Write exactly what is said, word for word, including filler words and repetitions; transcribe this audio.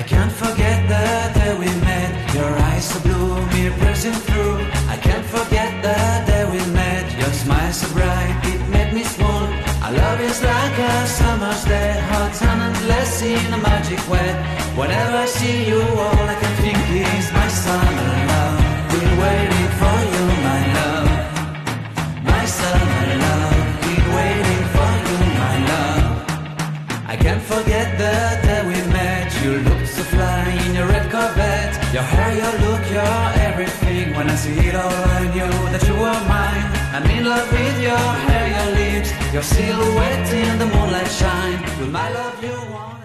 can't forget the day we met. Your eyes so blue, me pressing through. I can't forget the day we met. Your smile so bright, it made me swoon. Our love is like a summer's day, hot and endless in a magic way. Whenever I see you, all I can think is my summer love. Been waiting for you, my love. My summer love. Been waiting for you, my love. I can't forget the day we met. You looked so fly in your red Corvette. Your hair, your look, your everything. When I see it all, I knew that you were mine. I'm in love with your hair, your lips, your silhouette in the moonlight shine. Will my love you want?